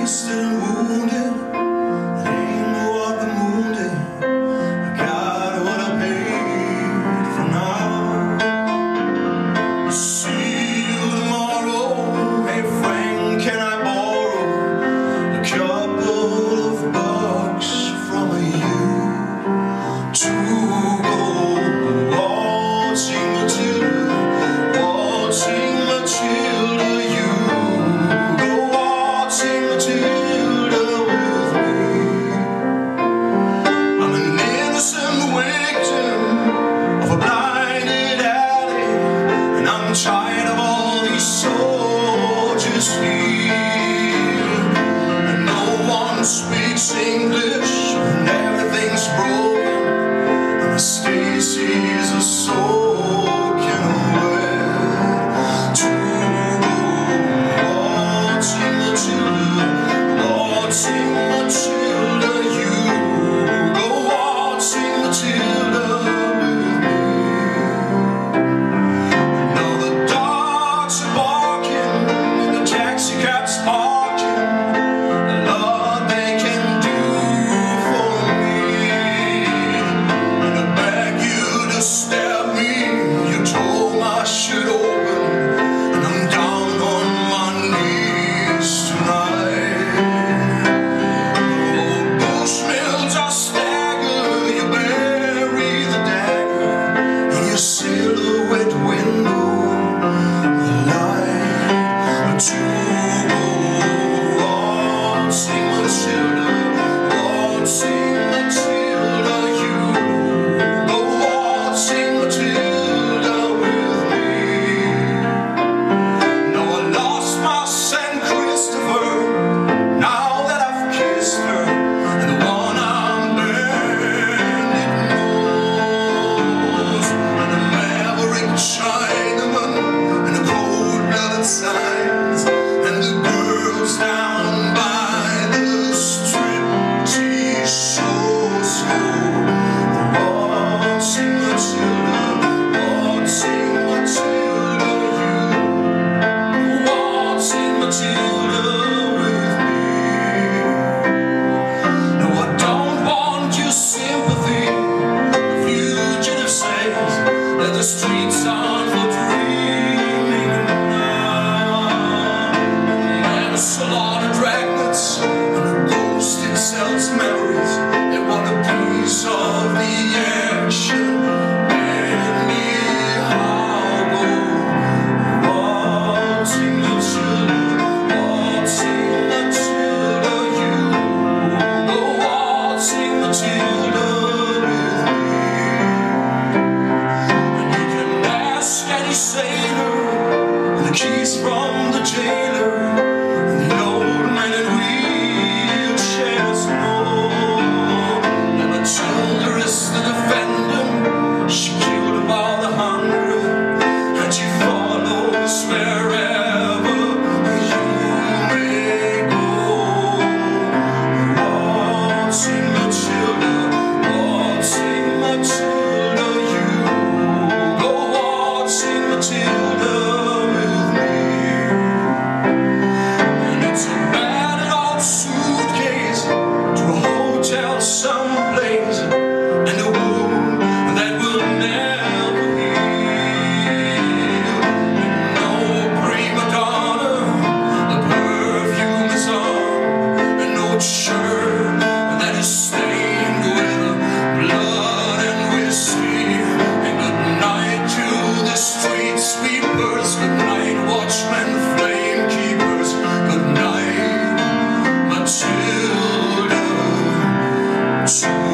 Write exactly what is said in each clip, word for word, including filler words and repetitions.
wasted and wounded. It ain't what the moon did. I got what I paid for now. See you tomorrow. Hey Frank, can I borrow a couple of bucks from you to go watching Matilda, watching Matilda, you go watching Matilda with me. I'm an innocent victim of a blinded alley, and I'm tired of all these soldiers here, and no one speaks English, and everything's broken, and Stacy's a soaking wet. To go watching Matilda, watching Matilda, you go watching Matilda with me. Now the dogs are barking and the taxi cab's parking. The Lord they can do for me. And I beg you to stab me. You tore my shit open, and I'm down on my knees tonight. Oh, Bushmills, I stagger. You bury the dagger in your silhouette window. The light to go watching Matilda, watching Matilda, you go watching Matilda with me. Now I lost my Saint Christopher, now that I've kissed her, and the one I'm bandit knows, and a maverick Chinaman, and the cold-blooded signs, and the girls down by the striptease shows. Go watching Matilda, watching Matilda, you watching Matilda with me. No, I don't want your sympathy. The fugitive says that the streets aren't for dreaming now. And a salon of dragnets and a ghost it sells memories. They want a piece of the action. Anyhow, go watching Matilda, watching Matilda, you go watching Matilda with me. And you can ask any sailor, and the keys from the jailer, and the old man in wheelchairs know that Matilda is the defendant. She killed about a hundred, and she follows wherever you may go. Watching Matilda, watching Matilda, you go watching Matilda with me. And it's a battered old suitcase to a hotel someplace, and a wound that will never heal. And no prima donna, the perfume is on, and no shirt that is stained with blood and whiskey. And good night to the street sweepers, good night watchmen, flame keepers, good night Matilda too.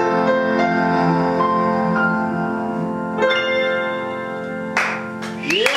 Yeah.